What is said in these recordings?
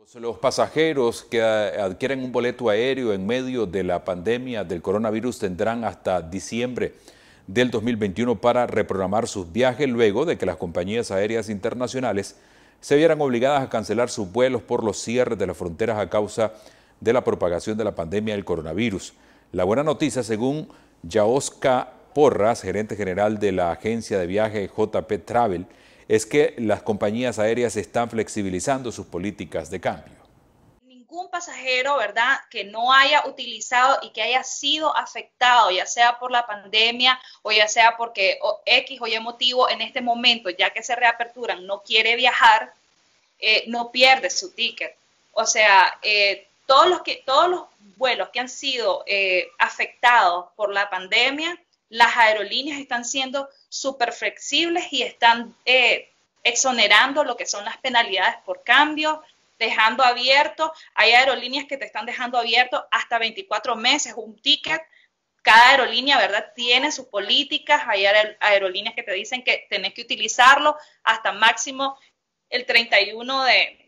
Los pasajeros que adquieren un boleto aéreo en medio de la pandemia del coronavirus tendrán hasta diciembre del 2021 para reprogramar sus viajes luego de que las compañías aéreas internacionales se vieran obligadas a cancelar sus vuelos por los cierres de las fronteras a causa de la propagación de la pandemia del coronavirus. La buena noticia, según Yaosca Porras, gerente general de la agencia de viaje JP Travel, es que las compañías aéreas están flexibilizando sus políticas de cambio. Ningún pasajero, ¿verdad?, que no haya utilizado y que haya sido afectado, ya sea por la pandemia o ya sea porque X o Y motivo en este momento, ya que se reaperturan, no quiere viajar, no pierde su ticket. O sea, todos los vuelos que han sido afectados por la pandemia, las aerolíneas están siendo súper flexibles y están exonerando lo que son las penalidades por cambio, dejando abierto. Hay aerolíneas que te están dejando abierto hasta 24 meses un ticket. Cada aerolínea, ¿verdad?, tiene sus políticas. Hay aerolíneas que te dicen que tenés que utilizarlo hasta máximo el 31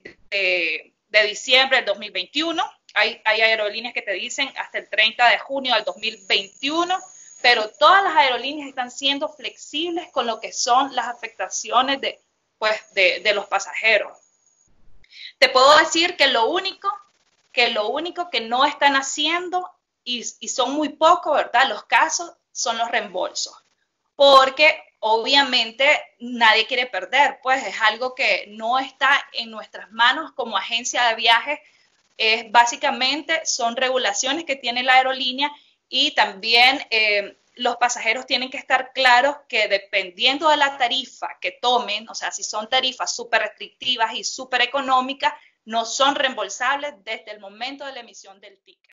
de diciembre del 2021. Hay aerolíneas que te dicen hasta el 30 de junio del 2021. Pero todas las aerolíneas están siendo flexibles con lo que son las afectaciones de los pasajeros. Te puedo decir que lo único que no están haciendo, y son muy pocos, ¿verdad?, los casos, son los reembolsos. Porque obviamente nadie quiere perder, pues es algo que no está en nuestras manos como agencia de viajes. Básicamente son regulaciones que tiene la aerolínea. Y también los pasajeros tienen que estar claros que dependiendo de la tarifa que tomen, o sea, si son tarifas súper restrictivas y súper económicas, no son reembolsables desde el momento de la emisión del ticket.